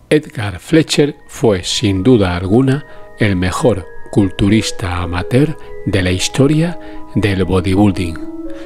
Edgar Fletcher fue, sin duda alguna, el mejor culturista amateur de la historia del bodybuilding.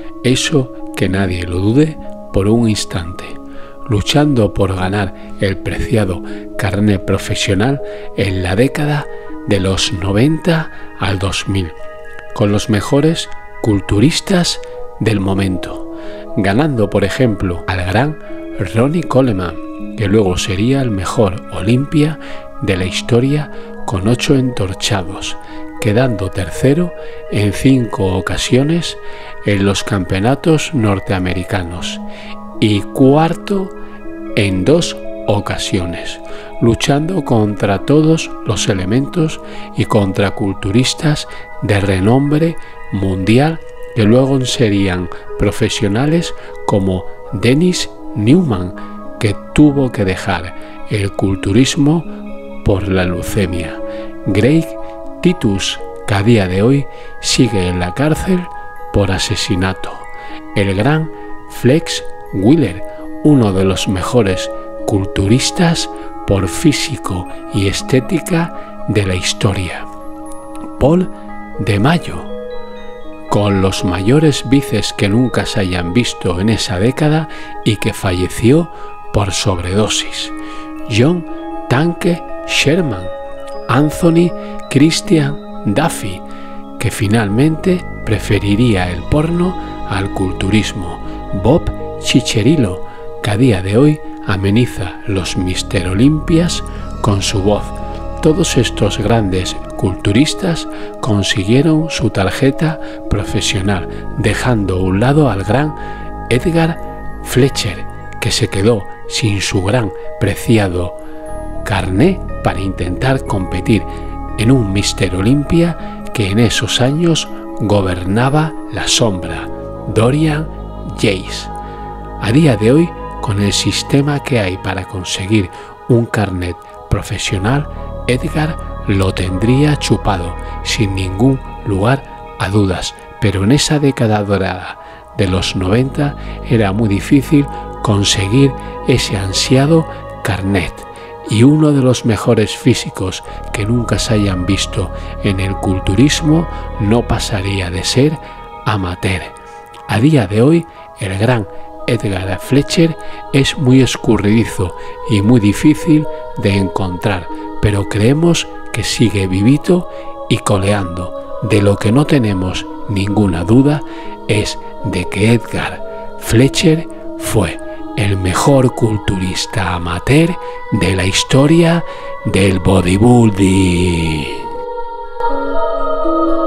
Eso que nadie lo dude por un instante, luchando por ganar el preciado carnet profesional en la década de los 90 al 2000, con los mejores culturistas del momento, ganando por ejemplo al gran Ronnie Coleman, que luego sería el mejor Olympia de la historia con 8 entorchados, quedando tercero en 5 ocasiones en los campeonatos norteamericanos y cuarto en 2 ocasiones, luchando contra todos los elementos y contra culturistas de renombre mundial que luego serían profesionales como Dennis Newman, que tuvo que dejar el culturismo por la leucemia, Greg Titus, que a día de hoy sigue en la cárcel por asesinato, el gran Flex Wheeler, uno de los mejores culturistas por físico y estética de la historia, Paul DeMayo, con los mayores bíceps que nunca se hayan visto en esa década y que falleció por sobredosis, John Tanque Sherman, Anthony Christian Duffy, que finalmente preferiría el porno al culturismo, Bob Cicherillo, que a día de hoy ameniza los Mister Olympias con su voz. Todos estos grandes culturistas consiguieron su tarjeta profesional, dejando a un lado al gran Edgar Fletcher, que se quedó sin su gran preciado carné para intentar competir en un Mister Olympia que en esos años gobernaba la sombra, Dorian Yates. A día de hoy, con el sistema que hay para conseguir un carnet profesional, Edgar lo tendría chupado sin ningún lugar a dudas, pero en esa década dorada de los 90 era muy difícil conseguir ese ansiado carnet, y uno de los mejores físicos que nunca se hayan visto en el culturismo no pasaría de ser amateur. A día de hoy, el gran Edgar Fletcher es muy escurridizo y muy difícil de encontrar, pero creemos que sigue vivito y coleando. De lo que no tenemos ninguna duda es de que Edgar Fletcher fue el mejor culturista amateur de la historia del bodybuilding.